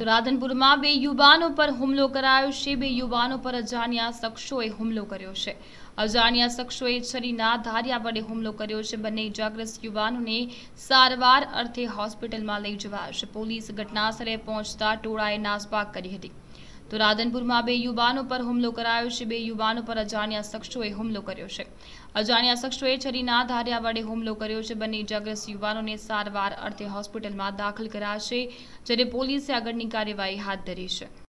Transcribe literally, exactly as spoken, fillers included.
तो राधनपुर में बे युवानों पर हुमलो करायो छे। बे युवानों पर अजाण्या शख्सोए हुमलो कर्यो छे। अजाण्या शख्सोए छरीना धारिया वडे हुमलो कर्यो छे। बने इजाग्रस्त युवानोने सारवार अर्थे होस्पिटल में लई जवाया छे। पोलीस घटनास्थळे पहोंचता टोळाए नासभाग करी हती। तो राधनपुर में बे युवानों पर हुमलो करायो छे। बे युवानों पर अजाण्या शख्सोए हुमलो कर्यो छे। अजाण्या शख्सोए छरीना धारिया वडे हुमलो कर्यो छे। बने इजाग्रस्त युवानोने सारवार अर्थे होस्पिटल में दाखल कर्या छे, ज्यारे पोलीसे आगळनी कार्यवाही हाथ धरी छे।